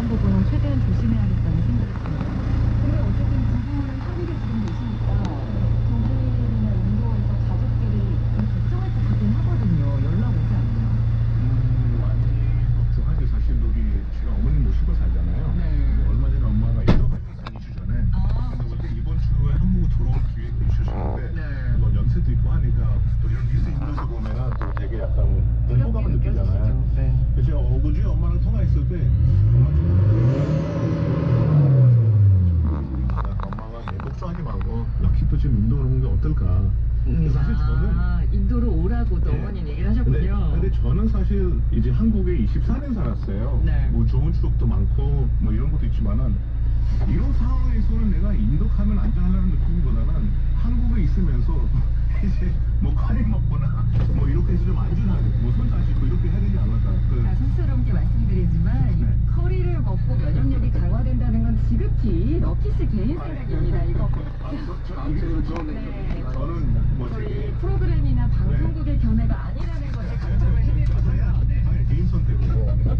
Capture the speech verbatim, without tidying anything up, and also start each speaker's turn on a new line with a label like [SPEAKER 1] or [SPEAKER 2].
[SPEAKER 1] 그런 부분은 최대한 조심해야겠다는 생각이 듭니다. 근데 어쨌든 두 분은 한국에 지금 계시니까 독일이나 인도에서 가족들이 좀 걱정할 것 같긴 하거든요. 연락 오지 않나요?
[SPEAKER 2] 음, 많이 걱정하지. 사실 우리 제가 어머님 모시고 살잖아요.
[SPEAKER 1] 네.
[SPEAKER 2] 근데 얼마 전에 엄마가 인도 갔어요 이 주 전에.
[SPEAKER 1] 아.
[SPEAKER 2] 근데 원래 이번 주에 한국 들어올 기획도 있으셨는데
[SPEAKER 1] 네.
[SPEAKER 2] 뭐 연세도 있고 하니까 또 이런 뉴스 인도에서 보면은 또 되게 약간 공포감을 느끼잖아요.
[SPEAKER 1] 네.
[SPEAKER 2] 그래서 제가 어제 엄마랑 통화했을 때 엄마 좀 엄마가 예, 걱정하지 말고 럭키도 지금 인도 오는 게 어떨까. 근데 사실 저는
[SPEAKER 1] 아, 인도로 오라고 또
[SPEAKER 2] 네.
[SPEAKER 1] 어머님 얘기를
[SPEAKER 2] 근데,
[SPEAKER 1] 하셨군요.
[SPEAKER 2] 근데 저는 사실 이제 한국에 이십사 년 살았어요.
[SPEAKER 1] 네.
[SPEAKER 2] 뭐 좋은 추억도 많고 뭐 이런 것도 있지만은 이런 상황에서는 내가 인도 가면 안전하다는 느낌보다는 한국에 있으면서 이제 뭐 과일 먹거나 뭐 이렇게 해서 좀 안전하게 뭐 손 씻고 이렇게 해야 되지 않을까. 그,
[SPEAKER 1] 아, 촌스럽게 말씀드리지만
[SPEAKER 2] 네.
[SPEAKER 1] 커리를 먹고 면역력이 강화된다는 건 지극히 럭키 씨 개인 생각입니다. 이거.
[SPEAKER 2] 아, 저, 저, 아무튼 저는
[SPEAKER 1] 네.
[SPEAKER 2] 저는 뭐
[SPEAKER 1] 저희
[SPEAKER 2] 되게
[SPEAKER 1] 프로그램이나 방송국의 견해가 아니라는 것을 강조를 해드리고요. 네.
[SPEAKER 2] 아니, 개인 선택이고